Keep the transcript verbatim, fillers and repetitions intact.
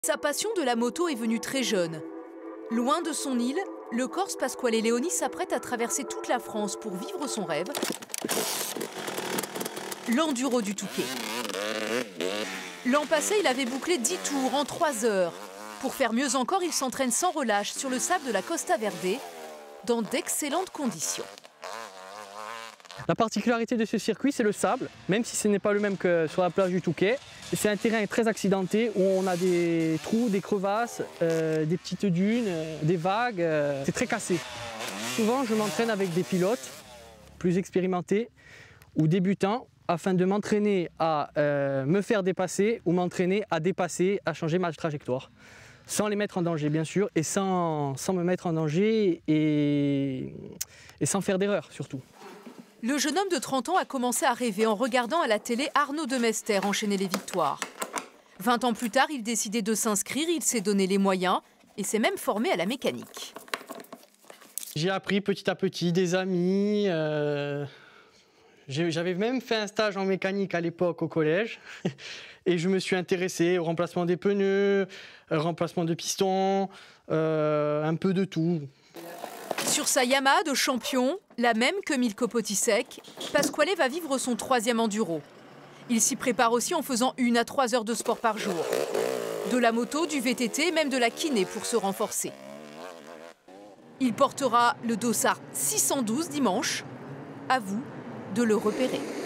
Sa passion de la moto est venue très jeune. Loin de son île, le Corse Pasquale Leoni s'apprête à traverser toute la France pour vivre son rêve, l'enduro du Touquet. L'an passé, il avait bouclé dix tours en trois heures. Pour faire mieux encore, il s'entraîne sans relâche sur le sable de la Costa Verde, dans d'excellentes conditions. La particularité de ce circuit, c'est le sable, même si ce n'est pas le même que sur la plage du Touquet. C'est un terrain très accidenté où on a des trous, des crevasses, euh, des petites dunes, euh, des vagues. Euh, c'est très cassé. Souvent, je m'entraîne avec des pilotes plus expérimentés ou débutants afin de m'entraîner à euh, me faire dépasser ou m'entraîner à dépasser, à changer ma trajectoire. Sans les mettre en danger, bien sûr, et sans, sans me mettre en danger et, et sans faire d'erreur, surtout. Le jeune homme de trente ans a commencé à rêver en regardant à la télé Arnaud Demester enchaîner les victoires. vingt ans plus tard, il décidait de s'inscrire, il s'est donné les moyens et s'est même formé à la mécanique. J'ai appris petit à petit des amis. Euh, J'avais même fait un stage en mécanique à l'époque au collège. Et je me suis intéressé au remplacement des pneus, au remplacement de pistons, euh, un peu de tout. Sur sa Yamaha de champion, la même que Milko Potisek, Pasquale va vivre son troisième enduro. Il s'y prépare aussi en faisant une à trois heures de sport par jour. De la moto, du V T T, même de la kiné pour se renforcer. Il portera le dossard six cent douze dimanche. À vous de le repérer.